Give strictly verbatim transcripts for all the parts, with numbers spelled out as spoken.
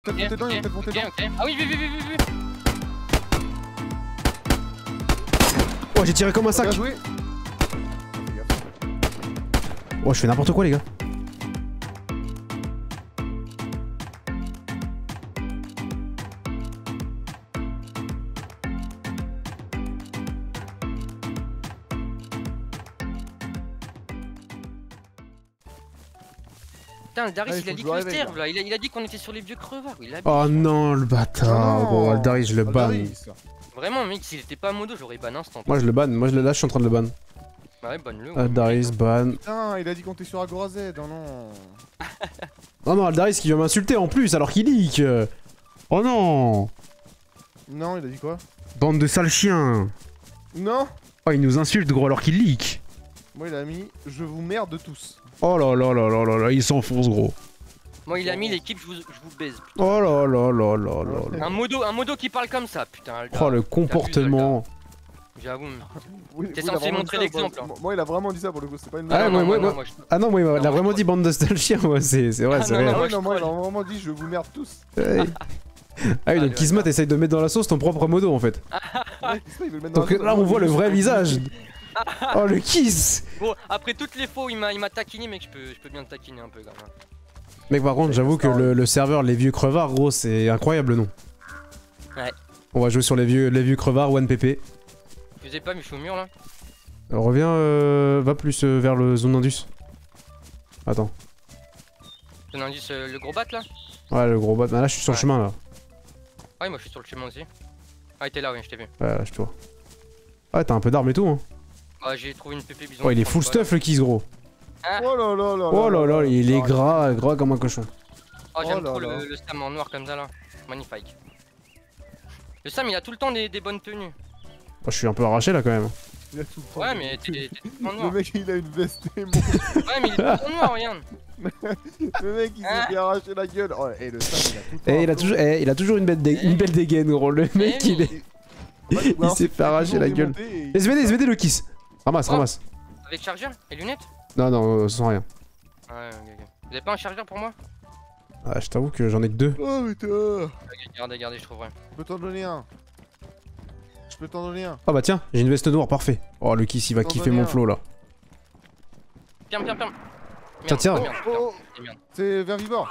peut-être monter dedans, il va peut-être monter dedans. Ah oui, vu, vu, vu, vu, vu. Oh, j'ai tiré comme un sac. Oh, je fais n'importe quoi, les gars. Putain, le Darius Ah, il a il dit faut que le jouer sterve avec, là, il a, il a dit qu'on était sur les vieux crevards. Il a Oh non, le bâtard. Bon, Aldaris, je le banne. Vraiment, mec, s'il était pas modo, j'aurais ban instant. Moi, je le banne. Moi, je le lâche, je suis en train de le ban. Bah ouais, banne-le. Ouais. Aldaris, ban. Putain, il a dit qu'on était sur Agora Z, oh non. Non, non, Aldaris qui vient m'insulter en plus alors qu'il leak. Oh non. Non, il a dit quoi? Bande de sales chiens. Non. Oh, il nous insulte, gros, alors qu'il leak. Moi, il a mis je vous merde tous. Oh là là là là là là, il s'enfonce, gros. Moi, il a mis l'équipe, je vous, je vous baise. Putain. Oh là là là là là là. Un modo, un modo qui parle comme ça, putain. Le Oh, le comportement. J'avoue. Oui, T'es oui, il a censé vraiment montrer dit ça, l'exemple. moi, moi, il a vraiment dit ça pour le coup, c'est pas une Ah, blague. ouais, non, ouais, non, ouais. moi, je- Ah non, moi, il a Non, moi, vraiment je- dit bande de sales chiens, ouais, c'est vrai, Ah, c'est non, réel. Ah moi, oui, je non, moi, il a troll. vraiment dit je vous merde tous. Ouais. Ah oui, donc Kismet essaye de mettre dans la sauce ton propre modo en fait. Ouais, c'est ça, il veut le mettre dans Donc la sauce. là, on voit le vrai Je- visage. Oh, le kiss. Bon, après toutes les faux, il m'a il m'a taquiné, mec, je peux, je peux bien te taquiner un peu quand même. Mec, par contre, j'avoue que le, le serveur Les Vieux Crevards, gros, c'est incroyable, non? Ouais. On va jouer sur les vieux, les vieux crevards, one P P. Je sais pas, mais je suis au mur là. Euh, reviens, euh, va plus euh, vers le zone Indus. Attends. J'ai un indice, euh, le gros bat là. Ouais, le gros bot. Ah, là, je suis sur le Ouais. chemin là. Ouais, moi je suis sur le chemin aussi. Ah, il était là, oui, je t'ai vu. Ouais, là, je te vois. Ah, t'as un peu d'armes et tout, hein. Ah, j'ai trouvé une pépé bison. Oh, il est trente full balles. stuff, le kiss, gros. Ah. Oh là là là. Oh là là, il est gras, gras comme un cochon. Oh, j'aime Oh là trop là. le, le Sam en noir comme ça là. Magnifique. Le Sam, il a tout le temps des, des bonnes tenues. Oh, je suis un peu arraché là quand même. Il a tout le temps. Ouais, mais t'es t'es tout en Le noir. mec, il a une veste émo. Ouais, mais il est tout en noir, regarde. Le mec, il Hein s'est fait arracher la gueule. Oh, et le Sam, il a tout le temps. Eh, il a toujours, eh, il a toujours une belle, dé- une belle dégaine, gros. Le mec, il est. Ouais, il s'est fait arracher la gueule. S V D, S V D, le kiss. Ramasse, Oh. ramasse. Avec chargeur et lunettes. Non, non, euh, sans rien. Ouais, ok, ok. Vous avez pas un chargeur pour moi? Ah, je t'avoue que j'en ai que deux. Oh putain. Ok, Gardez, gardez, je trouverai. Je peux t'en donner un. Je peux t'en donner un. Ah bah tiens, j'ai une veste noire, parfait. Oh, le kiss, il va T'en kiffer donner mon un. flow là. Tiens, tiens, tiens. Tiens, tiens. Oh, merde, Oh, putain. Merde. c'est Verbivore.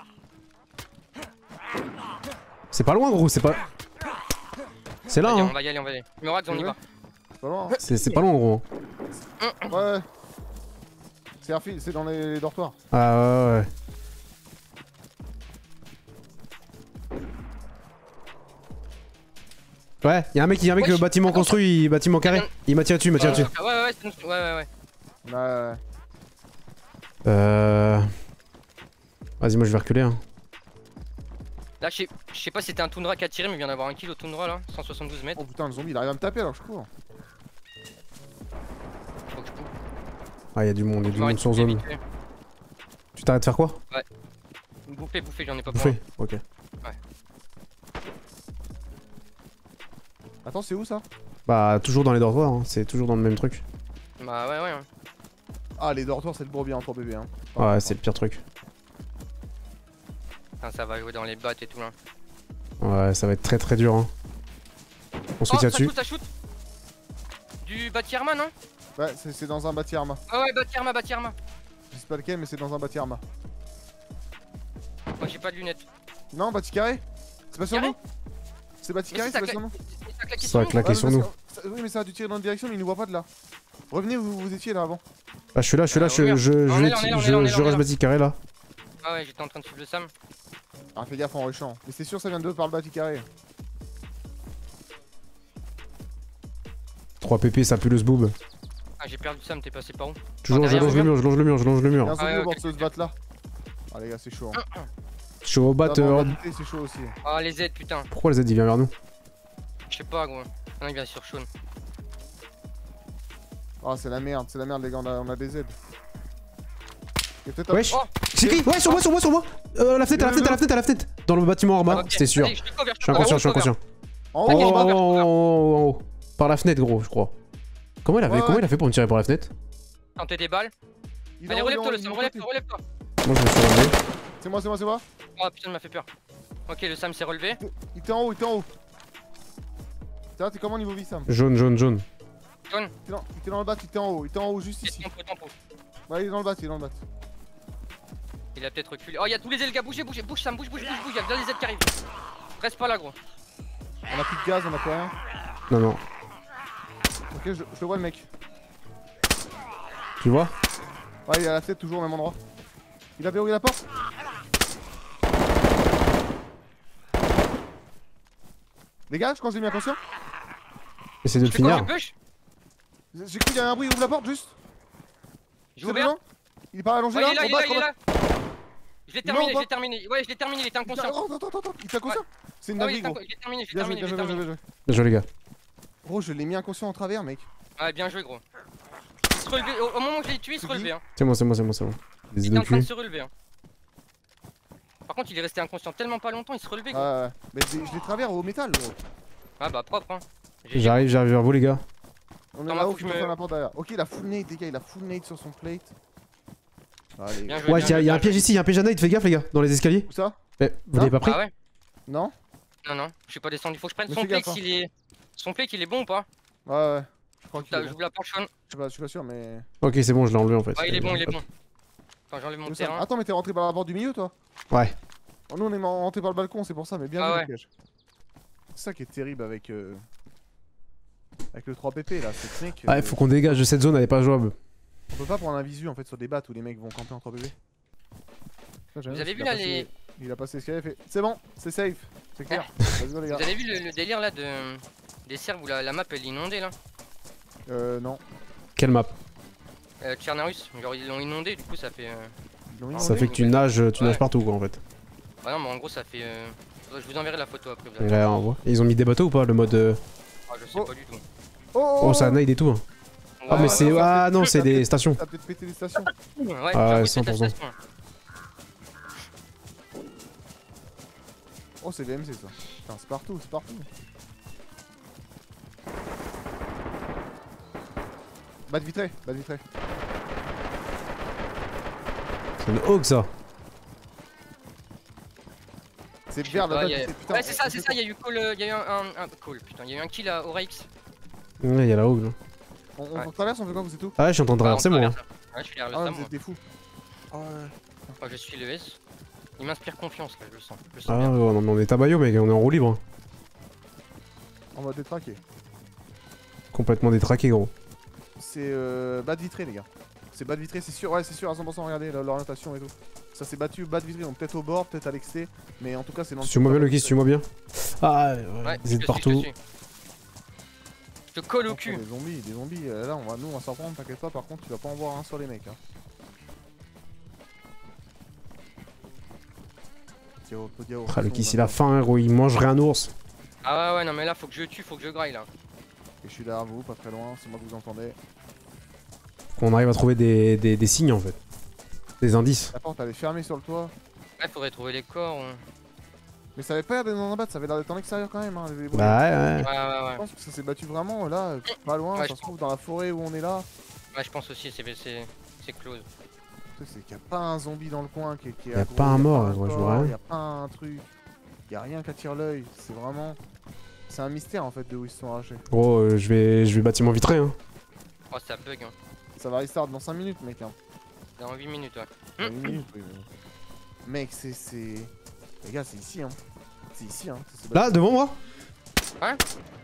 C'est pas loin, gros, c'est pas. C'est là, Allez, hein. on va y aller, on va y aller. Murax, on y Ouais. va. C'est pas loin. C'est c'est pas loin, gros. Ouais. C'est Airfield, c'est dans les, les dortoirs. Ah ouais, ouais. Ouais, y'a un mec, y'a un mec, Ouais, le je- bâtiment attends, construit, bâtiment carré. Il m'a tiré dessus, il m'a tiré Ouais, dessus. ouais, ouais, c'est nous- ouais, ouais, ouais. Ouais, ouais. Euh. Vas-y, moi je vais reculer, hein. Là, je sais- je sais pas si c'était un Tundra qui a tiré, mais il vient d'avoir un kill au Tundra là, cent soixante-douze mètres. Oh putain, le zombie, il arrive à me taper alors je cours. Faut que je coupe. Ah, y'a du monde, y'a du Je vais monde sur arrêter zone. vite fait. Tu t'arrêtes de faire quoi? Bouffer, bouffer, j'en ai pas pour Bouffer. Ok. Attends, c'est où ça? Bah, toujours dans les dortoirs, hein. C'est toujours dans le même truc. Bah ouais, ouais. hein. Ah, les dortoirs, c'est le gros bien en trois B B. Hein. Ouais, c'est le pire truc. Putain, ça va jouer dans les bottes et tout là. Ouais, ça va être très très dur, hein. On se Oh, tire ça dessus. shoot, ça shoot. Du Bâti-Arma, non? Ouais, c'est c'est dans un bâti Arma. Ah ouais, Bâti-Arma, Bâti-Arma. Je sais pas lequel, mais c'est dans un bâti Arma. Moi j'ai pas de lunettes. Non, bâti carré? C'est pas sur Carré nous? C'est bâti Mais carré, si, c'est ça pas sur nous? Ça a claqué Ça sur va nous. claquer Ouais, sur mais nous. ça- ça- Oui, mais ça a dû tirer dans une direction, mais il nous voit pas de là. Revenez, vous, vous étiez là avant. Ah, je suis là, je suis là, Ah, je, ouais. je, On est je, là, on est là, on est là, on je, est là, je on est reste là. bâti carré là. Ah ouais, j'étais en train de suivre le Sam. Ah, fais gaffe en rushant. Mais c'est sûr, ça vient de par le bâti carré. trois P P, ça pue le sboob. Ah, j'ai perdu Sam, t'es passé par où? Toujours, je derrière, longe le regarde. mur, je longe le mur, je longe le Il y a mur. un zombie ouais, au bord ok. de ce bat là. Ah, les gars, c'est chaud. Hein. Je suis au bat. Ah, bon, euh, la montée, c'est chaud aussi. Ah, les Z, putain. Pourquoi le Z il vient vers nous? Je sais pas, gros. Non, il vient sur Shaun. Ah, c'est la merde, c'est la merde, les gars, on a, on a des Z. Il y a peut-être un- Wesh! Oh, C'est qui? Ouais, sur moi, sur moi, sur moi! Euh, à la fenêtre, à la fenêtre, à la fenêtre, à la fenêtre! Dans le bâtiment Arma, ok. c'était sûr. Allez, je te cover, Je suis inconscient, je suis inconscient. En Oh, haut, Ok, en je bas. cover. oh, oh, oh, oh. Par la fenêtre, gros, je crois. Comment il a fait, Ouais, comment ouais. il a fait pour me tirer par la fenêtre? Tenter des balles. Il est Allez, en haut, il est relève-toi, en le haut, Sam, il est relève-toi, relève-toi. Moi, je me suis relevé. C'est moi, c'est moi, c'est moi. Oh putain, il m'a fait peur. Ok, le Sam s'est relevé. Il était en haut, il était en haut. Tiens, t'es comment niveau vie, Sam? Jaune, jaune, jaune. Jaune. Il était dans, il était dans le bat, il était en haut, il était en haut juste Il ici. est tempo, tempo. Ouais, il est dans le bat, il est dans le bat. Il a peut-être reculé. Oh, il y a tous les ailes, gars. Bougez, bougez, bouge, Sam, bouge, bouge, bouge, bouge. Il y a bien les ailes qui arrivent. Reste pas là, gros. On a plus de gaz, on a plus rien. Non, non. Ok, je, je le vois le mec. Tu vois? Ouais, il est à la tête, toujours au même endroit. Il a verrouillé la porte. Dégage quand j'ai mis inconscient. Essaye de le Je fais quoi, finir. je push? J'ai cru qu'il y avait un bruit, ouvre la porte juste. J'ai C'est ouvert. dedans. Il est pas allongé Ouais, là, il est là, en il est bas, là, il est là. Je l'ai Il est terminé, mort je l'ai terminé. Ouais, je l'ai terminé, il était inconscient. Attends, attends, attends, attends, il est inconscient. C'est une Ah oui, dinguerie, il gros. est inco- je l'ai terminé, je l'ai Bien joué, terminé, bien je joué, l'ai bien joué, terminé. bien joué. Bien joué, les gars. Gros, je l'ai mis inconscient en travers, mec. Ouais, bien joué, gros. Il se relevait, au, au moment où je l'ai tué, il se C'est qui relevait. Hein. C'est moi, c'est moi, c'est moi, c'est moi. Les Il aides était au en train de cul. se relever. Hein. Par contre, il est resté inconscient tellement pas longtemps, il se relevait, Ouais, gros. ouais. Mais je l'ai- je l'ai travers au métal, gros. Ah bah, propre, hein. G G. J'arrive, j'arrive vers vous, les gars. On est Attends, là-haut, faut que je je me me- fais la porte derrière. Ok, il a full nade, les gars, il a full nade sur son plate. Allez. Bien joué, Ouais, bien y'a joué, y a un bien piège joué. ici, y'a un piège à nade, fais gaffe, les gars, dans les escaliers. Où ça? Eh, vous l'avez pas pris? Ah ouais? Non? Non, non, je suis pas descendu. Faut que je prenne Mais son fais plate gaffe, hein. s'il est. Son plate, il est bon ou pas? Ouais, ouais. Je crois qu'il est Putain, bon. j'ouvre la porte, Sean. Je sais pas, je suis pas sûr, mais. Ok, c'est bon, je l'ai enlevé en fait. Ouais, il est bon, il est bon. Attends, j'enlève mon Où ça? terrain. Attends, mais t'es rentré par la porte du milieu, toi? Ouais. Oh, nous, on est rentré par le balcon, c'est pour ça, mais bien Ah vu ouais. le piège. C'est ça qui est terrible avec. Euh... Avec le trois P P là, c'est que mec. Ouais, euh, faut qu'on dégage de cette zone, elle est pas jouable. On peut pas prendre un visu en fait sur des battes où les mecs vont camper en trois P P. Ça, j'aime Vous bien, avez il vu a là passé- les. Il a passé ce qu'il avait fait. C'est bon, c'est safe, c'est clair. Vas-y, les Vous gars. avez vu le, le délire là de. Des cerfs où la, la map elle est inondée là? Euh, non. Quelle map? Euh, Tchernarus, genre ils l'ont inondé, du coup ça fait. Euh... Ils l'ont Ça inondé. fait que tu nages, tu Ouais. nages partout quoi en fait. Bah non, mais en gros ça fait. Euh... Je vous enverrai la photo après. Vous Et allez... là, on voit. Et ils ont mis des bateaux ou pas, le mode. euh, Ah, je sais Oh. pas du tout. Oh, Oh, ça nade et tout. Hein. Ah, Ouais, mais ouais, c'est. ouais, Ah non, c'est ça des fait- stations. T'as peut-être pété les stations. Ouais, Ah j'avoue, ouais, c'est de la cent pour cent. station. Oh, c'est V M C ça. Putain, c'est partout, c'est partout. Bat vitré, bat vitré. C'est une hawk ça. C'est Je sais vert pas, là-bas. y a- putain, Ouais, c'est ça, on c'est fait ça, il y a eu call, euh, il y a eu un, un, un call, putain, il y a eu un kill à Oryx. Ouais, y'a la hawk là. On, on Ouais. traverse, on fait quoi, vous c'est tout? Ah ouais, je suis en train de traverser moi. Ouais, hein. Ouais, je suis derrière Ah le ouais, Sam, vous moi. êtes des fous. Ah ouais. Enfin, je suis le S. Il m'inspire confiance là, je le sens. Je le sens Ah bien. ouais, non, mais on est tabayo mec, on est en roue libre. hein. On va détraquer. Complètement détraqué gros. C'est euh, bat vitré, les gars. C'est bat vitré, c'est sûr, ouais, c'est sûr à cent pour cent. Regardez la- l'orientation et tout. Ça s'est battu bat vitré, donc peut-être au bord, peut-être à l'exté, mais en tout cas, c'est dans le. Suis-moi bien Loki, suis-moi bien. Ah ouais, Ouais, ils je étaient te suis, je te partout. suis. Je te colle au Attention, cul. Des zombies, des zombies. euh, Là, on va, nous, on va s'en prendre, t'inquiète pas. Par contre, tu vas pas en voir un sur les mecs. Hein. Diao, Diao, Ah, le attention, kiss on il a va- faim, gros, il mangerait un ours. Ah ouais, ouais, non, mais là, faut que je tue, faut que je graille là. Et je suis derrière vous, pas très loin, c'est moi que vous entendez. Qu'on arrive à trouver des, des, des signes en fait. Des indices. La porte elle est fermée sur le toit. Ouais, faudrait trouver les corps. Ouais, Mais ça avait pas l'air d'être dans un bat, ça avait l'air d'être en extérieur quand même. Hein, les bruits. Bah ouais, ouais. ouais, Je ouais. pense que ça s'est battu vraiment là, pas loin. Ouais, ça je se trouve dans la forêt où on est là. Ouais, je pense aussi, c'est c'est- c'est close. Tu sais, c'est qu'il y a pas un zombie dans le coin qui est. Qui est Y a aggro, pas un y mort, pas moi, je corps, vois rien. Y a pas un truc. Y a rien qui attire l'œil. C'est vraiment. C'est un mystère en fait de où ils se sont arrachés. Gros, euh, je vais, je vais bâtiment vitré hein. Oh, ça bug, hein. Ça va restart dans cinq minutes, mec. Hein. Dans huit minutes, ouais. Dans une minute, oui, mais- Mec, c'est. c'est- Les gars, c'est ici, hein. C'est ici, hein. ça s'est Là, battu. devant moi. Ouais.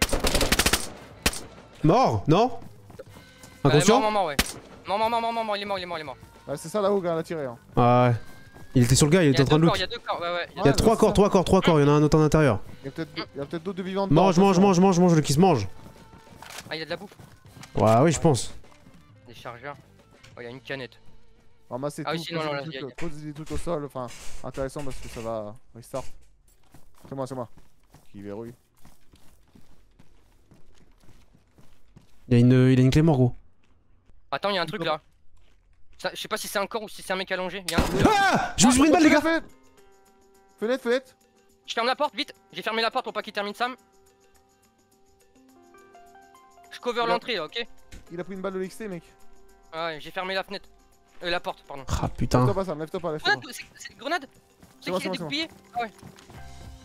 Mort, non Ouais, Inconscient mort, mort, mort, ouais. Mort, mort, mort, mort, mort, mort, il est mort, il est mort, il est mort. Ouais, c'est ça là-haut, gars, l'a tiré. Hein. Ah ouais. Il était sur le gars, il Il y était a en train deux de corps, loot. il y a deux corps, ouais, ouais. Il y a Ouais, trois c'est corps, ça. trois corps, trois corps, il y en a un autre à l'intérieur. Il y a peut-être il y a peut-être d'autres de vivants. Mange, dedans, mange, attention. mange, mange, mange, le kiss mange. Ah, il y a de la bouffe. Ouais, oui, je pense. Des chargeurs. Oh, il y a une canette. Ramassez Ah tout, oui, sinon, posez non, des là, trucs, y a- y a- euh, posez des trucs au sol, enfin, intéressant parce que ça va restart. C'est moi, c'est moi. Qui verrouille. Il y a une, il a une clé mort, gros. Attends, il y a un truc là. Ça- Je sais pas si c'est un corps ou si c'est un mec allongé. Il y a un truc là. Ah, je me suis pris une balle, les gars. Fenêtre, fenêtre, fenêtre. Je ferme la porte, vite. J'ai fermé la porte pour pas qu'il termine Sam. Je cover Il a- l'entrée là, ok? Il a pris une balle de l'X T, mec. Ouais, j'ai fermé la fenêtre. Euh, la porte, pardon. Ah putain. Lève-toi pas, Sam, lève-toi pas, lève-toi Grenade, pas. c'est c'est une grenade? C'est C'est moi, qui c'est a moi, c'est découpillé? Ah ouais.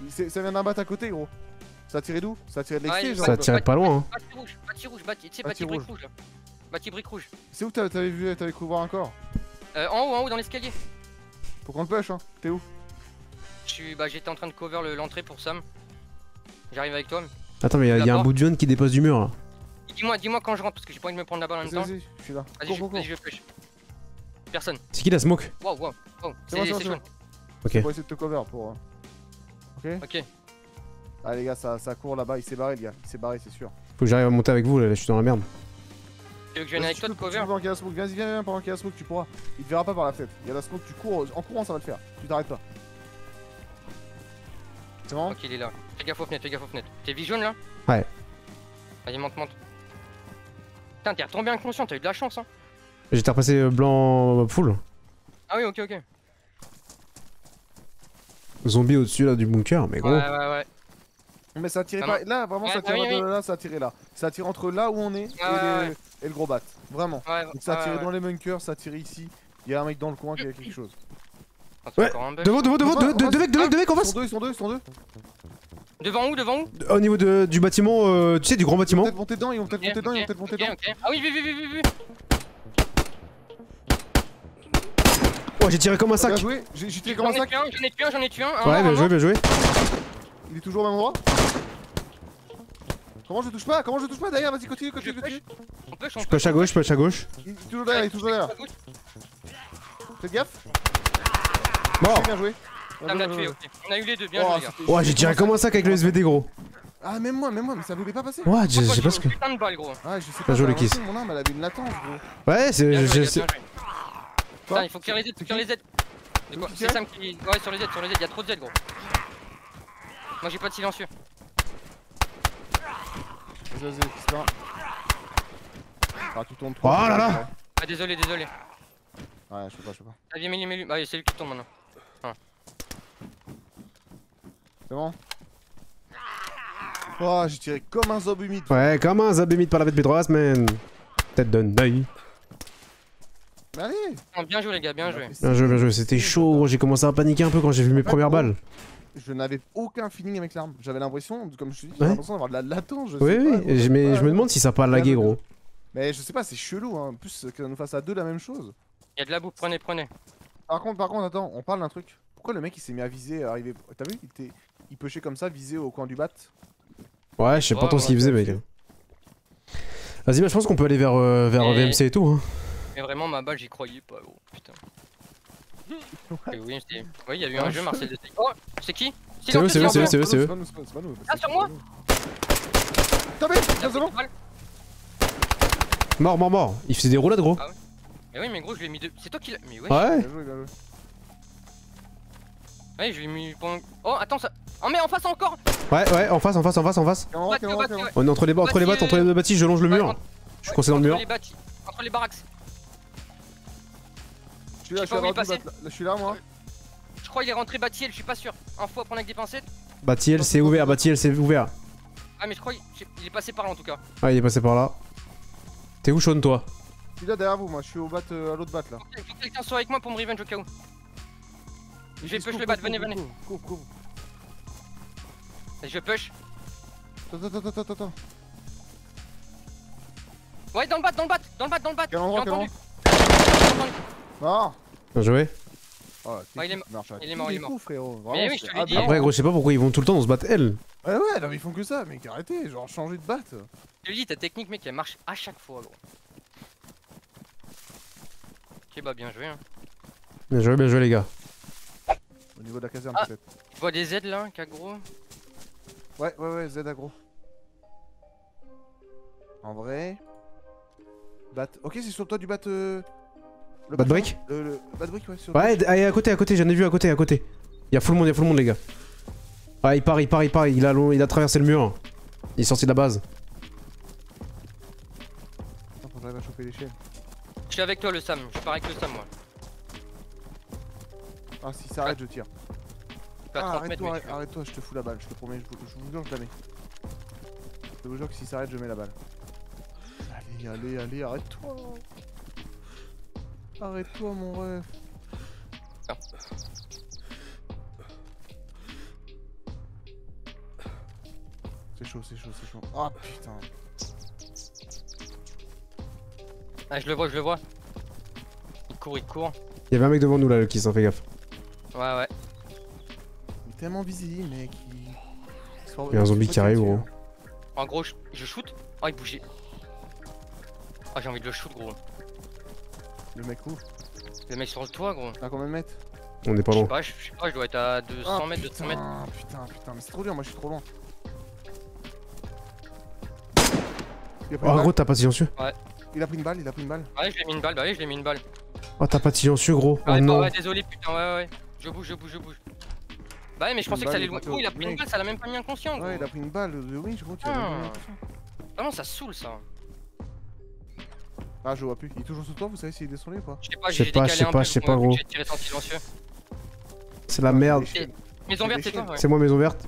C'est- Ça vient d'un bat à côté, gros. Ça a tiré d'où? Ça a tiré de l'extérieur, Ouais, genre. Ça tirait pas loin, hein. Bâti rouge, bâti rouge, bâti, tu sais, Bâti bâti brique rouge. rouge là. Bâti brique rouge. C'est où t'avais t'avais vu, t'avais cru voir encore? Euh, en haut, en haut, dans l'escalier. Faut qu'on le push, hein. T'es où? Je suis, bah, j'étais en train de cover le- l'entrée pour Sam. J'arrive avec toi. mais- Attends, mais y'a y a un D'abord. bout de viande qui dépose du mur là. Dis-moi, dis-moi quand je rentre parce que j'ai pas envie de me prendre la balle en même Vas-y, temps. vas-y, je suis là. Vas-y, Cours, je, cours, cours. vas-y, je push. Personne. C'est qui la smoke? Wow, wow, wow. C'est bon, C'est c'est c'est bon, jaune. Ok. Pour essayer de te cover pour. euh, Ok. Ok. Ah les gars, ça, ça court là-bas, il s'est barré, le gars. Il s'est barré, c'est sûr. Faut que j'arrive à monter avec vous là, je suis dans la merde. Tu veux que je vienne avec toi de cover? Pendant qu'il y a la smoke, vas-y, viens, viens, pendant qu'il y a la smoke, tu pourras. Il te verra pas par la fenêtre. Il y a la smoke, tu cours. En courant, ça va le faire. Tu t'arrêtes pas. C'est bon? Ok, il est là. Fais gaffe aux fenêtres, fais gaffe aux fenêtres. T'es vie jaune là? Ouais. Vas-y, monte, monte. Putain, t'es retombé inconscient, t'as eu de la chance hein. J'étais repassé euh, blanc full. Ah oui, ok, ok. Zombie au-dessus là du bunker, mais Ouais, gros. ouais, ouais. Mais ça a tiré Ah pas. non. Là, vraiment, Ouais, ça ah tire oui, de oui. là, ça a tiré là. Ça a tiré entre là où on est et, Ouais, ouais, les- et le gros bat. Vraiment. Ouais, Donc ça a ouais, tiré ouais. dans les bunkers, ça a tiré ici. Il y a un mec dans le coin qui a quelque chose. Ah, c'est Ouais. encore un bug. Devant, devant, devant, On va- deux, on deux, va- deux mecs, deux mecs, deux mecs en Ils sont face. deux, ils sont deux, ils sont deux. Devant où, devant où? Au niveau de, du bâtiment, euh, tu sais, du grand Ils vont bâtiment. peut-être monter dedans, ils vont peut-être Ok, monter dedans, ils vont ok, peut-être monter ok, dedans. ok. Ah oui, vu, vu, vu, vu, vu. Oh, j'ai tiré comme un Bien sac. joué, j'ai j'ai tiré comme un J'en ai sac. tué un, j'en ai tué un, j'en ai tué un. un Ouais, mort, bien un joué, mort. bien joué. Il est toujours au même endroit. Comment je touche pas? Comment je touche pas? Derrière, vas-y, continue, Je continue, push. continue. On push, on Je push. push à gauche, je push à gauche. Il est toujours derrière, il est toujours derrière. Faites gaffe. Mort. Bien joué. Ça me l'a tué, ok. On a eu les deux, bien Oh, joué, les gars. c'était- Ouais, j'ai tiré comme un sac avec le S V D, gros. Ah, même moi, même moi, mais ça voulait pas passer. Ouais, je Pourquoi sais pas j'ai ce que. une putain de balle, gros. Ah, je sais pas. Bien joué, j'ai les kiss. l'impression que Mon arme, elle avait une latence, gros. Ouais, c'est. Bien je- joué, je les sais- gars, bien joué. Putain, il faut clear les Z, faut clear les Z. De quoi? Tu C'est tires Sam qui. Ouais, sur les Z, sur les Z, y'a trop de Z, gros. Moi j'ai pas de silencieux. Vas-y, vas-y, c'est pas. Ah, tu tournes trop. Oh là là. Ah, désolé, désolé. Ouais, je peux pas, je peux pas. Ah, viens, mets-lui, mets-lui. Bah, c'est lui qui tourne maintenant. C'est bon? Oh, j'ai tiré comme un zob humide. Ouais, comme un zabémite par la vête trois man. Tête de naï. Mais allez! Non, bien joué, les gars, bien joué. Bien joué, bien joué. C'était chaud, gros. J'ai commencé à paniquer un peu quand j'ai vu mes premières balles. Je n'avais aucun feeling avec l'arme. J'avais l'impression, comme je te dis, Ouais. j'avais l'impression d'avoir de la latence. Je Oui, sais oui. pas, gros, et je- Mais sais je pas. me demande si ça a pas lagué, gros. Mais je sais pas, c'est chelou, hein. En plus, que nous fasse à deux la même chose. Y'a de la bouffe, prenez, prenez. Par contre, par contre, attends, on parle d'un truc. Pourquoi le mec il s'est mis à viser, à arriver. T'as vu? Il, était... il pushait comme ça, visé au coin du bat. Ouais, je sais pas Ouais, trop ce qu'il ouais, faisait, ouais. mec. Vas-y, bah, je pense qu'on peut aller vers, euh, vers Et- V M C et tout. Hein. Mais vraiment, ma balle, j'y croyais pas, gros. Putain. Et oui, c'est. Oui, y'a eu un jeu, Marcel de Oh, c'est qui? C'est eux, c'est eux, c'est eux, c'est eux, c'est eux. pas nous, c'est pas nous, c'est pas nous. Ah, sur moi? Tapez! C'est bon? Mort, mort, mort. Il faisait des roulades, gros. Mais oui, mais gros, je l'ai mis de. C'est toi qui l'as. Mais ouais. Ouais. Bien joué, bien joué. Ouais, je l'ai mis pendant. Oh, attends, ça. Oh, mais en face encore! Ouais, ouais, en face, en face, en face, en face. Quel endroit, quel endroit, quel endroit? On est entre les, ba- entre les battes, entre les deux bâtis, je longe le Ouais, mur. entre- Je suis coincé dans le mur. Entre les bâtis, entre les baraques. Je suis là, Je je sais suis pas où il là, passait. là, je suis là, moi. Je crois qu'il est rentré bâti, je suis pas sûr. Info à prendre avec des pincettes. Bâti L, c'est ouvert, bâti L, c'est ouvert. Ah, mais je crois qu'il il est passé par là en tout cas. Ouais, il est passé par là. T'es où, Sean, toi? Je suis là derrière vous, moi. Je suis au bat, euh, à l'autre bat là. Il faut que quelqu'un soit avec moi pour me revenge au cas où. Je vais push le bat, venez, venez. Cours, cours. Je push. Attends, attends, attends, attends, attends. Ouais, dans le bat, dans le bat, dans le bat, dans le bat. Quel endroit, J'ai quel entendu. J'ai entendu. Non! Bien joué. Oh, Ouais, il est technique, marche à il est mort, il est tous les mort. coups, frérot. Mais Vraiment, oui, je c'est te l'ai dit. aberrant. Après, gros, je sais pas pourquoi ils vont tout le temps dans ce bat L. Ouais, ouais, non, mais ils font que ça, mec. Arrêtez, genre changer de bat. Je te dis, ta technique, mec, elle marche à chaque fois, gros. Ok, bah bien joué. Hein. Bien joué, bien joué, les gars. Au niveau de la caserne, Ah. peut-être. Je vois des Z là, gros. Ouais, ouais, ouais, Z aggro. En vrai. Bat. Ok, c'est sur toi du bat. Euh... Le Bat bat brick? Le, le... Bat brick, ouais, sur Ouais, d- allez, à côté, à côté, j'en ai vu à côté, à côté. Y'a full monde, y'a full monde, les gars. Ouais, il part, il part, il part, il a, long- il a traversé le mur. Il est sorti de la base. Attends, faut que j'arrive à choper l'échelle. Je suis avec toi, le Sam. Je pars avec le Sam, moi. Ah, s'il s'arrête, je tire. Je suis à Ah, trente mètres, arrête-toi, mais arrête- arrête-toi, je te fous la balle, je te promets, je vous, je vous jure, je la mets. Je vous jure que s'il s'arrête, je mets la balle. Allez, allez, allez, arrête-toi. Arrête-toi, mon ref. chaud, c'est chaud, c'est chaud. Oh putain. Ah, je le vois, je le vois. Il court, il court. Il y avait un mec devant nous là, le Kiss, hein, fais gaffe. Ouais, ouais. Il est tellement visible, mec. Il, Il y a un zombie qui arrive, gros. En gros, je, je shoot. Oh, il bougeait. Ah, j'ai envie de le shoot, gros. Le mec où? Le mec sur le toit, gros. À combien de mètres? On est pas Je sais loin. pas, je je sais pas, je dois être à deux cents Ah, mètres, deux cents mètres. Putain, putain, putain, mais c'est trop dur, moi je suis trop loin. Il a pris Oh une gros, balle. t'as pas de silencieux. Il a pris une balle, il a pris une balle. Ouais, je lui ai mis une balle, bah oui, je lui ai mis une balle. Oh, t'as pas de silencieux, gros. Oh Ouais, non. ouais, désolé, putain, ouais, ouais, ouais. Je bouge, je bouge, je bouge. Bah ouais, mais je pensais que ça allait loin. Oh, il a pris une balle, ça l'a même pas mis inconscient, gros. Ouais, il a pris une balle de winch, gros. Tu Ah. l'as même pas. Vraiment, ça saoule, ça. Ah, je vois plus. Il est toujours sous toi, vous savez s'il est descendu ou pas? Je sais pas, Je sais j'ai pas, décalé je sais un pas, peu, je sais vu pas, que gros. J'ai tiré sans silencieux. C'est la merde. L'échelle. Maison verte, c'est toi, ouais. C'est moi, maison verte.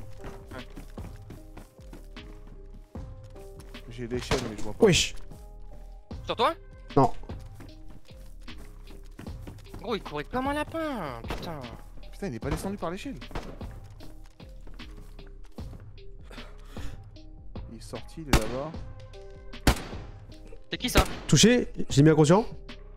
J'ai l'échelle, mais je vois pas. Wesh. Sur toi? Non. Gros, il courait comme un lapin, putain. Putain, il est pas descendu par l'échelle. Il est sorti, il est là-bas. C'est qui ça? Touché, je l'ai mis inconscient.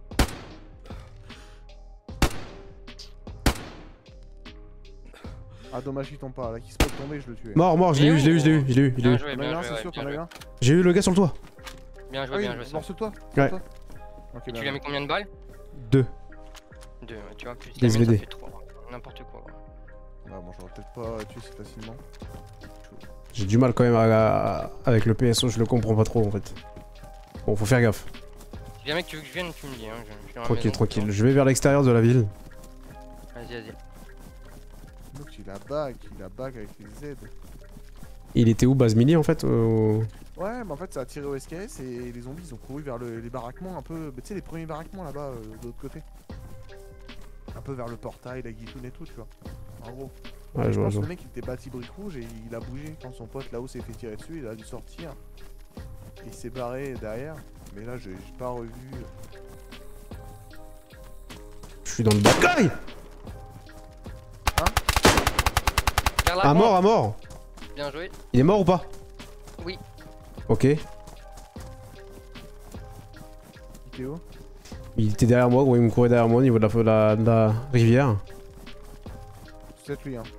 Ah, dommage qu'il tombe pas. Là, qu'il se peut tomber, je le tue. Mort, mort, je l'ai eu, je l'ai eu, je l'ai eu, je l'ai eu, je l'ai Bien eu. joué, T'en as eu bien un, joué, c'est ouais, sûr, bien t'en as eu joué. un. J'ai eu le gars sur le toit. Bien Ah joué, oui, bien joué, ça. mort sur toi. Ouais. Sur toi. Ok, Et bien tu lui as mis combien de balles? Deux. Deux, ouais, tu vois, plus Des ça S V D. fait trois. N'importe quoi. gros. Ah, bon, j'aurais peut-être pas tué si facilement. J'ai du mal quand même à, à- avec le P S O, je le comprends pas trop en fait. Bon, faut faire gaffe. Si jamais tu veux que je vienne, tu me dis. Hein. Je, je suis dans la Tranquille, maison, tranquille. tu Je vais vers l'extérieur de la ville. vois. Vas-y, vas-y. Donc, il a bag, il a bag avec les Z. Il était où, base mini en fait euh, Ouais, mais en fait, ça a tiré au S K S et les zombies ils ont couru vers le- les baraquements un peu. Tu sais, les premiers baraquements là-bas, euh, de l'autre côté. Un peu vers le portail, la guitoune et tout, tu vois. En gros. Ouais, je je vois, pense je que vois. le mec il était bâti brique rouge et il a bougé quand son pote là-haut s'est fait tirer dessus, il a dû sortir. Il s'est barré derrière, mais là j'ai j'ai pas revu. Je suis dans le bataille. Vers la À grande. mort, à mort. Bien joué. Il est mort ou pas? Oui. Ok. Il était où? Il était derrière moi, gros, il me courait derrière moi au niveau de la, de la, de la rivière. C'est peut-être lui, hein.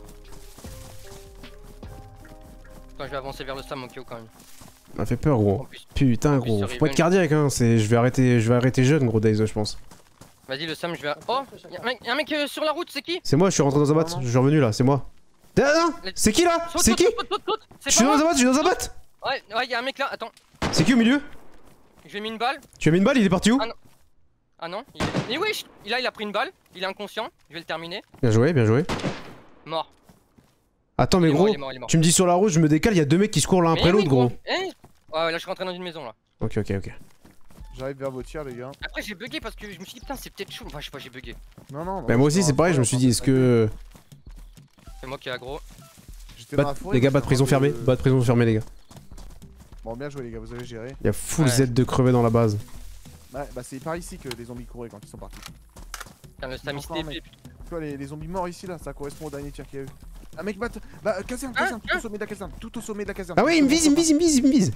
Attends, je vais avancer vers le Sam au K O quand même. Ça m'a fait peur, En gros. plus. Putain, En plus, gros. sur Faut pas être Riven- cardiaque, hein. C'est... Je vais arrêter, je vais arrêter jeune, gros, Days, je pense. Vas-y, le Sam, je vais. Oh Y'a un mec, y a un mec euh, sur la route, c'est qui? C'est moi, je suis rentré dans un bat. Non, non. Je suis revenu là, c'est moi. Ah, non, c'est qui là? Saute, C'est saute, qui? saute, saute, saute. Je C'est suis pas dans un moi. bat, je suis dans un bat. Ouais, ouais, y'a un mec là. Attends, C'est qui au milieu? je lui ai mis une balle. Tu as mis une balle, il est parti où? Ah, Ah non, il est. Mais wesh, là il a pris une balle, il est inconscient, je vais le terminer. Bien joué, bien joué. Mort. Attends, mais Il est mort, gros, il est mort, il est mort. tu me dis sur la route, je me décale, il y a deux mecs qui se courent l'un Mais après oui, l'autre, gros. Eh ouais, là je suis rentré dans une maison là. Ok, ok, ok. J'arrive vers vos tirs, les gars. Après j'ai bugué parce que je me suis dit putain c'est peut-être chaud. Enfin je sais pas, j'ai bugué. Non, non. Bah, moi aussi, c'est pareil, je me suis dit, est-ce que. C'est moi qui ai aggro. J'étais dans Bat- la forêt, Les gars, mais bas de j'étais prison un peu- fermée, bas de prison fermée, les gars. Bon, bien joué, les gars, vous avez géré. Il y a full Ouais. Z de crever dans la base. Ouais, bah c'est par ici que les zombies couraient quand ils sont partis. Putain, le Sam il s'est Encore un épée, mec. putain. Tu vois, les, les zombies morts ici là, ça correspond au dernier tir qu'il y a eu. Un mec bat. Bah, caserne, Hein caserne, tout au sommet de la caserne. Tout au sommet de la caserne. Ah ouais, il me vise, il me vise, il me vise, il me vise.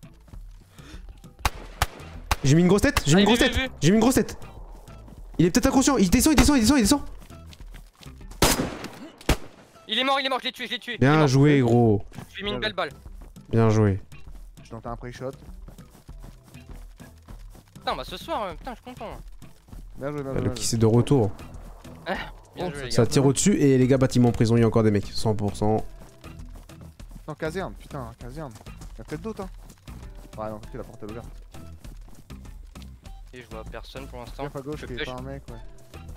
J'ai mis une grosse tête, j'ai mis une Ah, grosse vu, vu, tête, vu. j'ai mis une grosse tête. Il est peut-être inconscient, il descend, il descend, il descend, il descend. Il est mort, il est mort, je l'ai tué, je l'ai tué. Il est Bien mort. joué, gros. Je lui ai mis une belle balle. Bien joué. Je tente un pré-shot. Putain, bah ce soir, euh, putain, je suis content. Bien joué, bien Le joué. qui c'est de retour. Bien Oh, joué, les Ça gars. tire au-dessus et les gars, bâtiment prison, il y a encore des mecs. cent pour cent. Non, caserne, putain, caserne. Y'a peut-être d'autres, hein. Ouais, non, ok, la porte est ouverte. Et je vois personne pour l'instant. Gaffe à gauche, Je qu'il y ait push. pas un mec, ouais.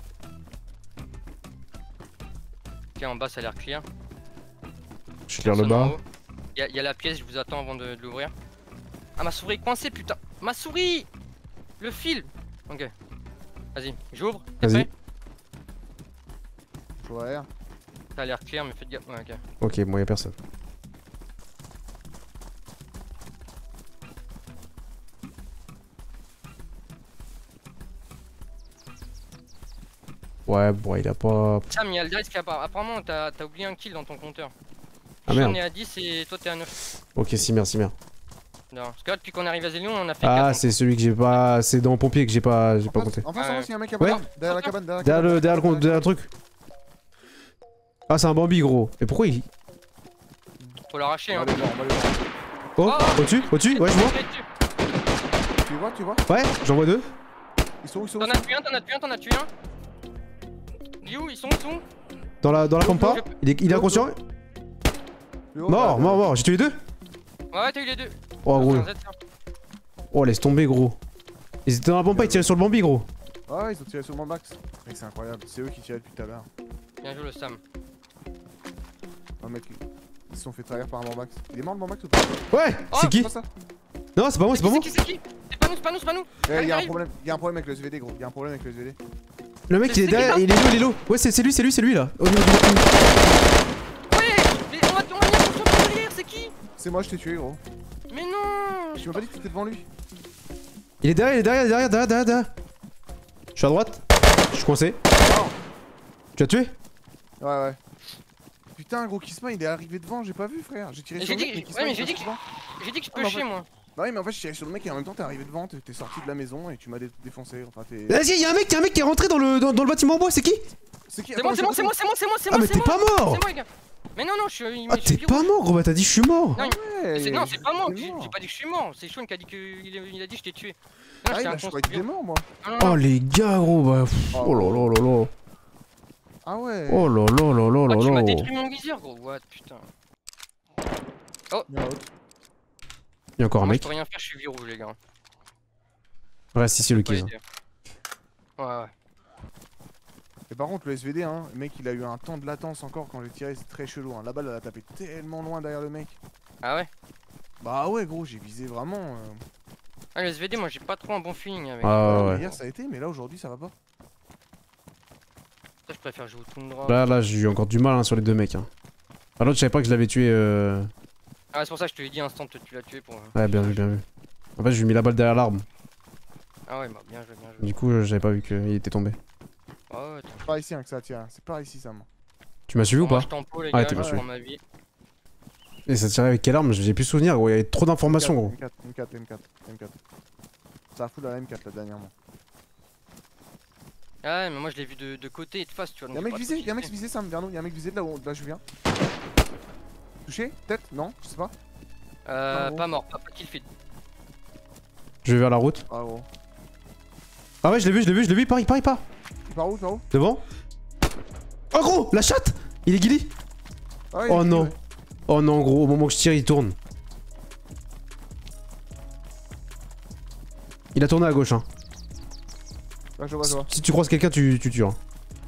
Ok, en bas ça a l'air clear. Je tire le bas. Il y, a- y a la pièce, je vous attends avant de, de l'ouvrir. Ah, ma souris est coincée, putain. Ma souris. Le fil. Ok. Vas-y, j'ouvre. T'es Vas-y. prêt? Je vois R. Ça a l'air clair, mais faites gaffe. Ouais, ok. Ok, bon, y a personne. Ouais, bon, il a pas. Sam, il y a le dice qui appara- apparemment t'as t'as oublié un kill dans ton compteur. Ah On merde. est à dix et toi t'es à neuf. Ok, si, merci, merde. Non, parce que là, depuis qu'on arrive à Zélion, on a fait Ah, quatre. c'est celui que j'ai pas. C'est dans Pompier que j'ai pas, j'ai En pas face, compté. en face, Ouais. en face, il y a un mec à Ouais. bord. Derrière la cabane, derrière la Derrière cabane. le, derrière le, derrière le truc. Ah, c'est un Bambi, gros. Mais pourquoi il. Faut l'arracher, On hein. va les voir, on va les voir. Oh, Oh. au-dessus, au-dessus, ouais, je vois. Tu vois, tu vois? Ouais, j'en vois deux. Ils sont où, ils sont où? T'en ils as sont où tué un, t'en as tué un, t'en as tué un. Il est où? Ils sont où? Ils sont où? Dans la, dans la pampa. Il est, il est inconscient. Le haut, Mort, là, mort, là. mort. J'ai tué les deux. Ouais, t'as eu les deux. Oh, gros. C'est un Z, ça. Oh, laisse tomber, gros. Ils étaient dans la pampa, ils tiraient sur le Bambi, gros. Ouais, ils ont tiré sur le max. Mec, c'est incroyable. C'est eux qui tiraient depuis tout à l'heure. Bien joué le Sam. Oh, mec, ils se sont fait trahir par un Max. Il est mort le Max ou pas? Ouais, Oh, c'est qui? Pas ça? Non, c'est pas moi, c'est pas moi. qui, c'est qui? C'est pas nous, c'est pas nous, c'est pas nous. Eh, Allez, y a un arrive. problème, y a un problème avec le S V D, gros. Y a un problème avec le S V D. Le mec, C'est- il est c'est derrière, qui, il est low, il est low. Ouais, c'est c'est lui, c'est lui, c'est lui là. Au niveau du. Ouais, mais on va on va venir sur toi derrière, c'est qui? C'est moi, je t'ai tué, gros. Mais non. Tu m'as pas dit que t'étais devant lui? Il est derrière, il est derrière, derrière, derrière, derrière, derrière. Je suis à droite. Je suis coincé. Tu l'as tué? Ouais, ouais. Putain, gros Kissma, il est arrivé devant, j'ai pas vu, frère. J'ai tiré Mais sur le j'ai mec, dit- mais Kissma, ouais, mais il j'ai passe dit que- devant. J'ai dit que je Ah, bah, pêchais, moi. Bah oui, mais en fait, je tirais sur le mec et en même temps, t'es arrivé devant, t'es t'es sorti de la maison et tu m'as dé- défoncé. Enfin, t'es. Vas-y, y'a un mec, y'a un mec qui est rentré dans le, dans, dans le bâtiment en bois, c'est qui? C'est qui? C'est moi, c'est moi, c'est moi, c'est moi, c'est moi, c'est Ah, moi, mais c'est t'es moi. pas mort! C'est moi, les gars. Mais non, non, je suis. Ah, je suis t'es pas mort, gros, bah t'as dit je suis mort! Non, Ouais, c'est- non, c'est pas moi. il est J'ai mort. j'ai pas dit que je suis mort. C'est Sean qui a dit que il a, il a dit que je t'ai tué. Non, Ah, j'étais bah, un je con, croyais que t'étais mort, moi. Non, non, Oh non. les gars, gros, bah. pff, Oh, Oh là là là là. Ah ouais. Oh là là là là Ah, là tu m'as là. détruit mon viseur, gros. What, putain. Il y en a autre. Y'a encore un Moi, je mec. peux rien faire, je suis virou, les gars. Reste ici, le Pas kiss. aider. Ouais, ouais. Et par contre, le S V D, hein, le mec, il a eu un temps de latence encore quand j'ai tiré, c'est très chelou. Hein. La balle, elle a tapé tellement loin derrière le mec. Ah ouais? Bah ouais, gros, j'ai visé vraiment. euh, Ah, le S V D, moi j'ai pas trop un bon feeling avec. Ah mais ouais, ouais. Hier, ça a été, mais là, aujourd'hui, ça va pas. Ça, je préfère jouer au Tundra. Là, là, j'ai eu encore du mal hein, sur les deux mecs. Hein. Ah, l'autre, je savais pas que je l'avais tué. Euh... Ah, c'est pour ça que je te l'ai dit instant, tu l'as tué pour. Ouais, bien vu, bien vu. En fait, je lui ai mis la balle derrière l'arbre. Ah ouais, bah bien joué, bien joué. Du coup, euh, j'avais pas vu qu'il était tombé. Ah ouais, C'est pas ici hein, que ça tire. C'est pas ici, ça, moi. Tu m'as suivi ou moi, pas? je tempo, les Ah, gars, t'es je pas prends suivi. ma vie. Et ça tirait avec quelle arme? J'ai plus souvenir, gros. Il y avait trop d'informations, gros. M quatre, M quatre, M quatre, M quatre. Ça a foutu la M quatre, là, dernièrement. Ah ouais, mais moi je l'ai vu de, de côté et de face, tu vois. donc Y'a un j'ai mec pas visé, trop y'a un mec tilté. visé, Sam, vers nous. Y'a un mec visé de là où là, je viens. Touché? Peut-être? Non? Je sais pas. Euh, Ah, bon. pas mort, pas, pas kill feed. Je vais vers la route. Ah, gros. Ah ouais, je l'ai vu, je l'ai vu, je l'ai vu. Par, par, par. Il part où? Il part où? Devant. Oh, gros, la chatte! Il est guilly. Ah, il est Oh visé, non. ouais. Oh non, gros, au moment que je tire, il tourne. Il a tourné à gauche, hein. Ouais, je vois, je vois. Si tu croises quelqu'un, tu, tu tues. Hein.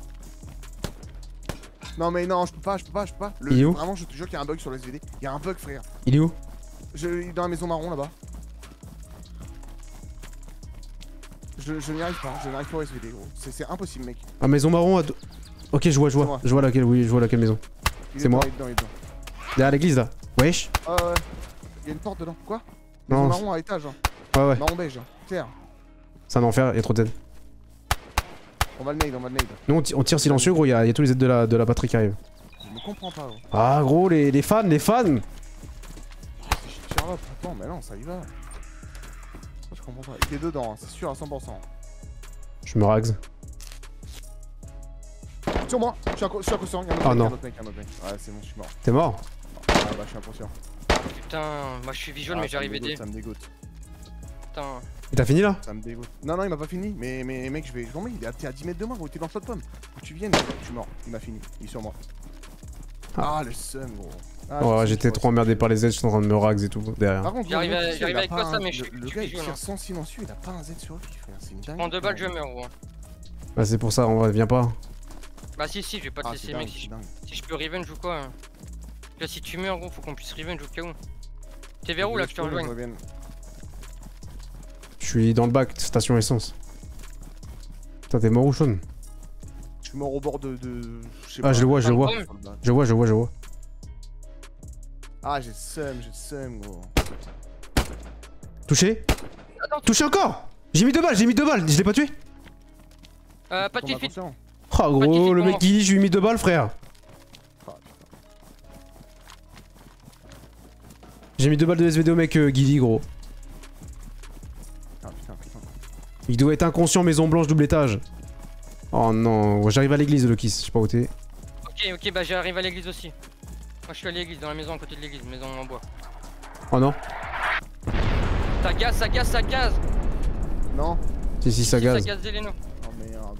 Non, mais non, je peux pas, je peux pas, je peux pas. Le- Il est où? Vraiment, je te jure qu'il y a un bug sur le S V D. Il y a un bug, frère. Il est où? Je, il est dans la maison marron là-bas. Je, je n'y arrive pas, je n'arrive pas au S V D, gros. C'est c'est impossible, mec. Ah, maison marron à... do- Ok, je vois, je C'est vois. moi. Je vois laquelle, oui, je vois laquelle maison. Il est C'est moi. dedans, il est dedans, il est dedans. Derrière l'église, là. Wesh. Ah ouais, il y a une porte dedans. Quoi? Maison Non, marron à étage, hein. ouais, ouais. Marron beige, hein. Clair. C'est un enfer, il y a trop de Z. On va le nade, on va le nade. Nous, on, ti- on tire silencieux, gros. Il y, a il y a tous les Z de la, de la patrie qui arrivent. Je me comprends pas, gros. Ah, gros, les, les fans, les fans. C'est Sherlock, attends, mais non, ça y va. Ça, je comprends pas. Il est dedans, hein, c'est sûr à cent pour cent. Je me rags. Sur moi, je suis, incon- je suis inconscient. Y'a un autre Ah mec, non. y'a un autre mec, y'a un autre mec. Ouais, c'est bon, je suis mort. T'es mort? Ah bah, je suis inconscient. Putain, moi je suis visual, Ah, mais ça j'arrive me aider. dégoûte, Ça me dégoûte, Putain. Et t'as fini là? ça me dégoûte. Non, non, il m'a pas fini, mais, mais mec, je vais tomber. Il est à, t'es à dix mètres de moi, gros. T'es dans le shot pomme. Faut que tu viennes, je suis mort. Il m'a fini, il est sur moi. Ah. Ah, le seum, gros. Ah, Ouais, je sais, j'étais je trop vois, emmerdé je- par les Z, j'étais en train de me rags et tout derrière. Par contre, J'arrive le à- mec, tu sais, j'arrive il a avec pas quoi, ça, un- mais je le- suis- Le je gars, suis il visuel, tire hein. sans silencieux, il a pas un Z sur lui, frère. C'est une dingue. Prends deux balles, je meurs, gros. Bah, c'est pour ça, en vrai, viens pas. Bah, si, si, je vais pas te Ah, laisser, c'est mec. dingue, Si c'est je, dingue. si je peux revenge ou quoi. hein. Là, si tu meurs, gros, faut qu'on puisse revenge au cas où. T'es vers où là que je te rejoigne? revienne. Je suis dans le bac, station essence. Putain, t'es mort ou Sean? Je suis mort au bord de. de... je sais Ah, pas, je le vois, je le vois. sur le bac. Je vois, je vois, je vois. Ah, j'ai le seum, j'ai le seum, gros. Touché? Attends, Touché encore! J'ai mis deux balles, j'ai mis deux balles, je l'ai pas tué? euh, pas de Prends kill feed. attention. Oh de gros, kill le pour mec moi. qui dit je lui ai mis deux balles, frère. Ah, putain. J'ai mis deux balles de S V D au mec euh, Guili gros. Ah putain, putain. Il doit être inconscient, maison blanche, double étage. Oh non, j'arrive à l'église le kiss, je sais pas où t'es. Ok, ok, bah j'arrive à l'église aussi. Moi je suis à l'église, dans la maison à côté de l'église, maison en bois. Oh non. Ça gaz, ça gaz, ça gaz. Non. Si si, ça gaz. Ça gaz Zeleno. Oh merde.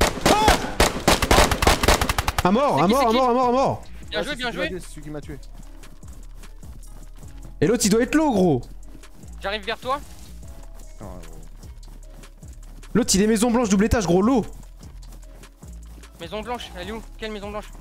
Un mort, C'est un qui, mort, c'est un qui mort, un mort, un mort. Bien Ah, joué, c'est bien celui qui m'a joué. tué, C'est celui qui m'a tué. Et l'autre il doit être low gros. J'arrive vers toi. Ah, gros. L'autre il est maison blanche, double étage gros, low. Maison blanche, elle est où? Quelle maison blanche?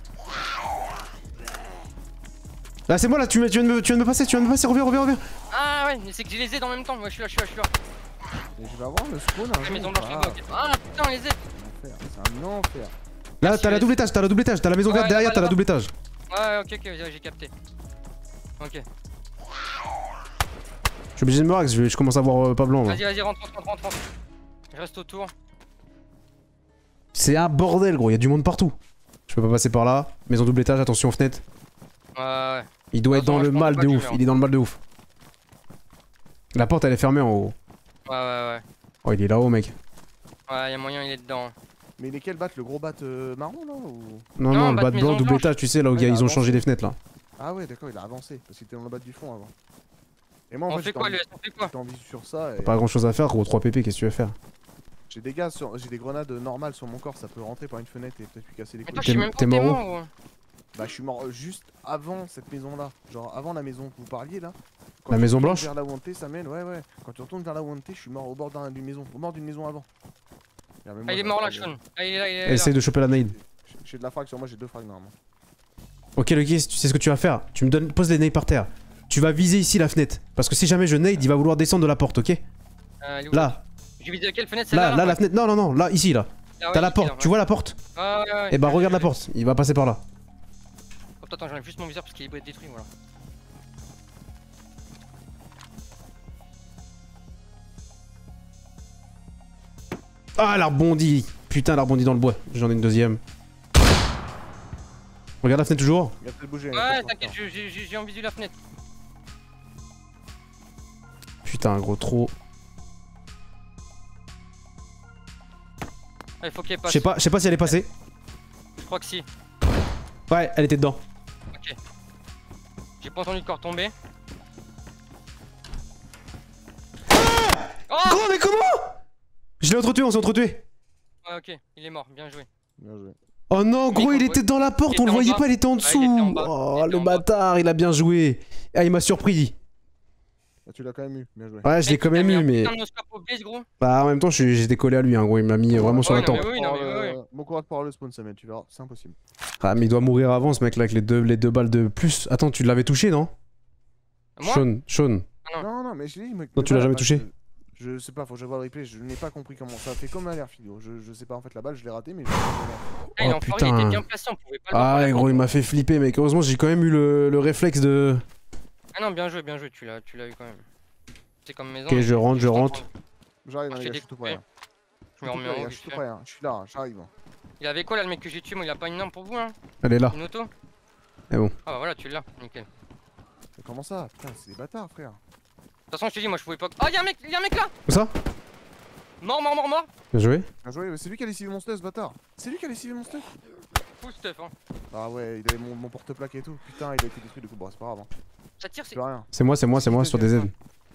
Là c'est moi là, tu, me- tu, viens de me, tu viens de me passer, tu viens de me passer, reviens, reviens, reviens. Ah ouais, mais c'est que j'ai les aides en même temps. Ouais, je suis là, je suis là, je suis là. Et je vais avoir le spawn un La jour maison ou blanche, pas. là, ok. Ah putain, les aides. Enfer, c'est un enfer. Là Merci, t'as la vas-y. double étage, t'as la double étage, t'as la maison Ouais, verte derrière, là-bas, t'as la là-bas. double étage. Ouais, ok, ok, j'ai capté. Ok. Je suis obligé de me rax, je, je commence à voir euh, pas blanc là. Vas-y, vas-y, rentre, rentre, rentre, rentre. Je reste autour. C'est un bordel gros, il y a du monde partout. Je peux pas passer par là. Maison double étage, attention aux fenêtres. Ouais, ouais. Il doit De être toute dans façon, le je pense mal pas de que ouf, je meurs. il est dans le mal de ouf. La porte elle est fermée en haut. Ouais, ouais, ouais. Oh il est là-haut mec. Ouais, y'a moyen, il est dedans. Mais lesquels battent le gros bat euh, marron là ou... Non Non, non, le bah, bas de maison blanc, double blanche. étage, tu sais là où Ouais, il y a- il a ils ont avancé. changé les fenêtres là. Ah ouais d'accord il a avancé parce qu'il était dans le bas du fond avant. Et moi en On fait fait j'étais quoi, en- le on fait quoi? j'étais en visu sur ça et Pas grand chose à faire gros, trois P P, qu'est-ce que tu veux faire? j'ai des gaz sur... j'ai des grenades normales sur mon corps, ça peut rentrer par une fenêtre et peut-être lui casser les Mais couilles. toi, je sais T'es- même pas t'es où t'es mort où mort ou... Bah je suis mort euh, juste avant cette maison là, genre avant la maison que vous parliez là. Quand La tu maison retournes blanche vers là où on était, ça mène, ouais ouais. Quand tu retournes vers là où on était, je suis mort au bord d'un- d'une maison, au bord d'une maison avant. Regarde, même Ah, moi, il est j'ai mort la là, frag, Sean. Ah, il est là, il est là. Essaye de choper la nade. J'ai- J'ai de la frag sur moi, j'ai deux frags normalement. Ok le kiss, tu sais ce que tu vas faire? Tu me donnes, pose les nades par terre. Tu vas viser ici la fenêtre. Parce que si jamais je nade, il va vouloir descendre de la porte, ok? Euh, elle est où? Là, J'ai visé à quelle fenêtre? Celle-là là, là, la fenêtre. Non, non, non, là, ici, là. Ah ouais, T'as la ici, porte, là, tu ouais. vois la porte? Ah ouais, ouais. Eh bah je- regarde je- la porte, il va passer par là. Oh, attends, j'enlève juste mon viseur parce qu'il est détruit, voilà. Ah, elle a rebondi. Putain, elle a rebondi dans le bois. J'en ai une deuxième. Regarde la fenêtre toujours. Il a peut-être bougé. Ouais, t'inquiète, je- j'ai j'ai- j'ai envisagé la fenêtre. Putain, gros, trop. Ah, il faut qu'elle Je passe. sais pas, je sais pas si elle est passée. Je crois que si. Ouais, elle était dedans. Ok. J'ai pas entendu le corps tomber. Oh! Gros, mais comment? Je l'ai entretué, on s'est entretué. Ouais, ok, il est mort, bien joué. Bien joué. Oh non, Mais gros, il il était dans la porte, était on le en voyait bas. pas, il était en Ouais, il était en dessous. bas. Il Oh, était le en bas. bâtard, il a bien joué. Ah, il m'a surpris. Ah, tu l'as quand même eu, bien joué. Ouais, je l'ai Mec, quand tu t'as même mis eu, un mais. putain de noscope au base, gros. Bah, en même temps, je suis- j'étais collé à lui, hein, gros, il m'a mis vraiment sur Ouais, la non, tempe. mais oui, non, mais Oh, oui, le- Bon courage pour avoir le spawn, Samuel, tu verras, c'est impossible. Ah, mais il doit mourir avant, ce mec là, avec les deux, les deux balles de plus. Attends, tu l'avais touché, non? Moi? Sean, Sean. Ah. Non, non, mais je dis. Non, tu l'as jamais touché? Je sais pas, faut que je vois le replay, je n'ai pas compris comment ça a fait comme un l'air filo. Je, je sais pas, en fait, la balle, je l'ai ratée, mais je sais pas comment. Ah, il est Oh, enfoiré, il putain. était bien placé, on pouvait pas le voir Ah par la ouais, gros, il m'a fait flipper, mec. Heureusement, j'ai quand même eu le, le réflexe de. Ah non, bien joué, bien joué, tu l'as tu l'as eu quand même. C'est comme maison. Ok, je rentre, je Juste en rentre. train de- J'arrive, Ah, les je gars, t'ai je suis tout prêt. découpé. hein. Je me tout remets prêt, en les haut gars, vite je suis tout fait. prêt, hein. Je suis là, j'arrive. Il avait quoi là le mec que j'ai tué? Moi il a pas une arme pour vous hein? Elle est là. Une auto? C'est bon. Ah bah voilà, tu l'as, nickel. De Mais comment ça? Putain, c'est des bâtards, frère. toute façon, je te dis, moi je pouvais pas. Oh, y'a un mec, y'a un mec là! Où ça? Mort, mort, mort, mort! Bien joué. Bien joué, c'est lui qui a lessivé mon stuff, ce bâtard. C'est lui qui a lessivé mon stuff. Full stuff hein. Ah ouais, il avait mon, mon porte-plaque et tout. Putain, il a été détruit de coup, bon, c'est pas grave. Hein. Ça tire, c'est. Plus rien. C'est moi, c'est moi, c'est moi sur des aides.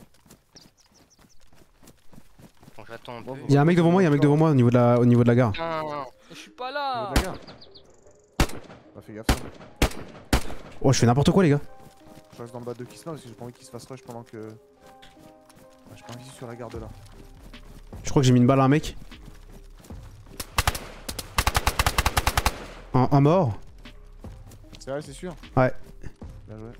Bon, j'attends un peu. Bon, Y'a un mec devant moi, y'a un mec devant moi au niveau de la, au niveau de la gare. Putain, je suis pas là! Les gars. Bah, fais gaffe, ça. Oh, je fais n'importe quoi, les gars. Je reste dans le bas de Kiss là parce que j'ai pas envie qu'il se fasse rush pendant que. Ouais, j'ai pas envie sur la garde là. Je crois que j'ai mis une balle à un mec. Un, un mort. C'est vrai, c'est sûr? Ouais. Bien joué.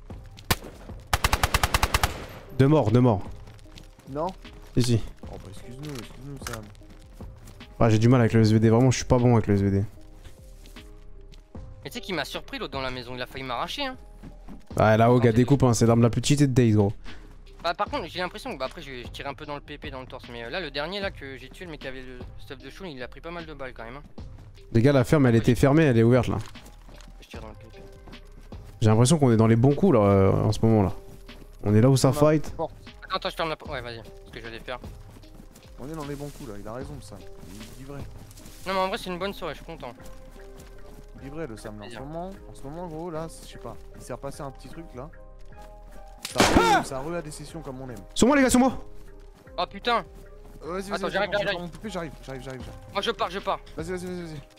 Deux morts, deux morts. Non? Ici. Oh bah, excuse-nous, excuse-nous, Sam. Ah, j'ai du mal avec le S V D, vraiment, je suis pas bon avec le S V D. Mais tu sais qu'il m'a surpris l'autre dans la maison, il a failli m'arracher hein. Ah, là-haut, gars, Ok. découpe, hein, c'est l'arme la plus cheatée de Days, gros. Bah par contre j'ai l'impression que bah après je, je tirais un peu dans le P P dans le torse mais euh, là le dernier là que j'ai tué le mec qui avait le stuff de Sean il a pris pas mal de balles quand même hein. Les gars, la ferme, elle était fermée, elle est ouverte là. Je tire dans le P P. J'ai l'impression qu'on est dans les bons coups là, euh, en ce moment là. On est là où ça On a- fight. porte. Attends, attends, je ferme la porte. Ouais, vas-y. Ce que j'allais faire. On est dans les bons coups là, il a raison le Sam. Il dit vrai. Non, mais en vrai, c'est une bonne soirée, je suis content. Il dit vrai le Sam là. En ce moment, en ce moment gros là, je sais pas. Il s'est repassé un petit truc là. Ça re, ça re à des sessions comme on aime. Sur moi les gars, sur moi. Oh putain, Euh, Vas-y, Attends, vas-y, j'arrive, vas-y, j'arrive. mon poupée, j'arrive, j'arrive, j'arrive, j'arrive. moi je pars, je pars. Vas-y, vas-y, vas-y, vas-y.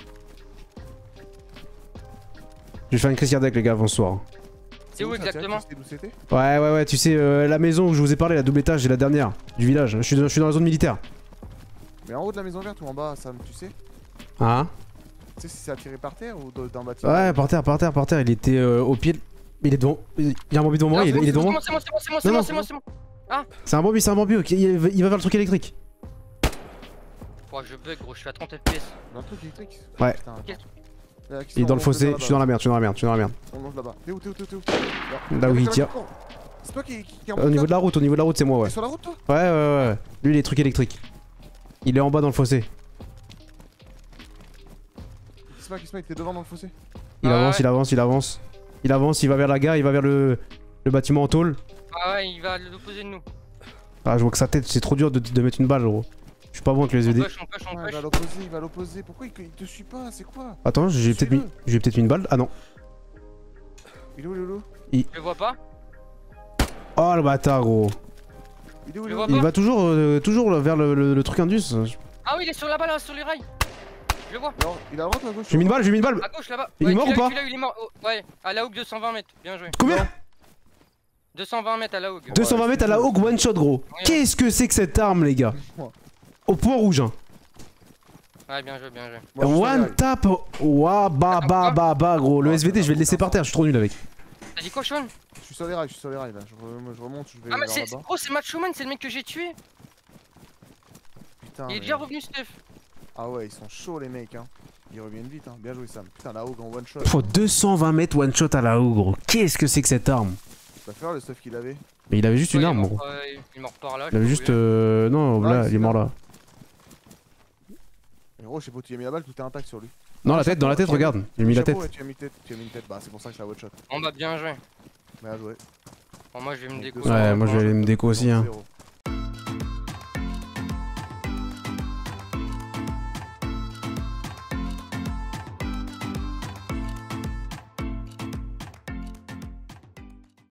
Je vais faire une crise cardiaque les gars avant ce soir. C'est où ça, Thierry, exactement? tu sais d'où c'était? Ouais ouais ouais, tu sais euh, la maison où je vous ai parlé, la double étage, c'est la dernière du village. Je suis, dans, je suis dans la zone militaire. Mais en haut de la maison verte ou en bas, Sam, tu sais? Hein? Tu sais si c'est attiré par terre ou dans un bâtiment? Ouais, par terre, par terre, par terre. Il était euh, au pied. de- Il est devant. Il y a un bambi devant moi, Non, il, c'est est- il est bon, devant moi. c'est bon, c'est bon, c'est bon, c'est Non, bon, non. c'est bon, c'est bon, c'est bon. C'est un bambi, c'est un bambi. ok, Il, va- il va vers le truc électrique. Oh, je bug, gros, je suis à trente F P S. Dans le truc électrique? Ouais. Putain, Quel- attends. Là, qui Il est sont- dans le on fossé. longe Je suis dans la merde, je suis dans la merde, je suis dans la merde. On longe là-bas. T'es où, t'es où, t'es où, t'es où? Là où il Y'a tire. quelqu'un qui court. C'est toi qui, qui, qui est en Au niveau bas de la route, au niveau de la route, c'est moi, ouais. T'es sur la route toi? Ouais, ouais, ouais. ouais. Lui, il est truc électrique. Il est en bas dans le fossé. Kisma, Kisma, il était devant dans le fossé. Il Ah avance, ouais. il avance, il avance. Il avance, il va vers la gare, il va vers le, le bâtiment en tôle. Ah ouais, il va à l'opposé de nous. Ah, je vois que sa tête, c'est trop dur de, de mettre une balle, gros. Je suis pas bon avec les On S V D. push, on push, on Ouais, il push. va à l'opposé, il va à l'opposé. Pourquoi il, il te suit pas? C'est quoi? Attends, j'ai peut-être mis, Suis-le. j'ai peut-être mis une balle. Ah non. Il est où, Loulou? Je le vois pas. Oh le bâtard, gros. Il est où, Je Loulou? vois Il pas. va toujours, euh, toujours vers le, le- le truc Indus. Ah oui, il est sur là-bas, là, sur les rails. Je le vois. Alors, il est à droite ou à gauche? J'ai mis une balle, j'ai mis une balle. À gauche, là-bas. Il est Ouais, mort tu ou l'as eu, pas tu l'as eu, il est mort. Oh, ouais, à la hook deux cent vingt mètres. Bien joué. Combien? deux cent vingt mètres à la hook. deux cent vingt mètres à la Hawk one shot, gros. Ouais. Qu'est-ce que c'est que cette arme, les gars? Au point rouge, hein. Ouais, bien joué, bien joué. Moi, je suis One derrière. tap. Ouah, bah, bah, bah, bah, gros. Le Ouais, S V D, ça je vais n'a le laisser aucun par terre, je suis trop nul avec. T'as dit quoi, Sean? Je suis sur les rails, je suis sur les rails là. Je, re- je remonte, je vais Ah, mais vers c'est. là-bas. Oh, c'est Matt Showman, c'est le mec que j'ai tué. Putain. Il est mais- déjà revenu, Steph. Ah ouais, ils sont chauds les mecs, hein. Ils reviennent vite, hein. Bien joué, Sam. Putain, la Hog en one shot. Faut deux cent vingt mètres one shot à la Hawk, gros. Qu'est-ce que c'est que cette arme? Tu vas faire le stuff qu'il avait. Mais il avait juste une Ouais, arme, il est gros. mort, euh, Il est mort par là. Il avait je juste. sais pas où Euh... Non, Ouais, là, c'est il est mort là. là. Mais gros, je sais pas où tu as mis la balle, tout est intact sur lui. Non, la tête, dans la tête, regarde. J'ai mis la tête. Chapeau, ouais, tu as mis tête. Tu as mis une tête. Bah, c'est pour ça que je la one shot. il est. On va bien joué. Bien joué. Bon, moi, je vais me Donc, déco. deux cent Ouais, vingt, moi je vais aller me déco aussi, hein. zéro.